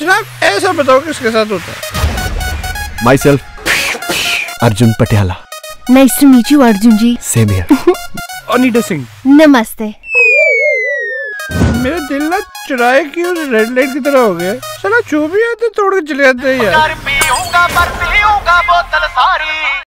जनाब ऐसा बताओ किसके साथ होता है? Myself Arjun Patiala. Nice to meet you Arjun ji. Same here. Anita Singh. नमस्ते। मेरा दिल ना चुराए की उस रेड लाइट की तरह हो गया। साला जो भी आते तोड़ के चले जाते हैं यार।